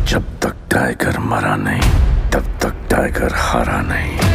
जब तक टाइगर मरा नहीं तब तक टाइगर हारा नहीं।